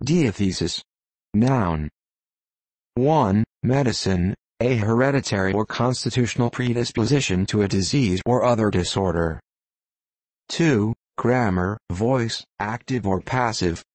Diathesis. Noun. 1. Medicine, a hereditary or constitutional predisposition to a disease or other disorder. 2. Grammar, voice, active or passive,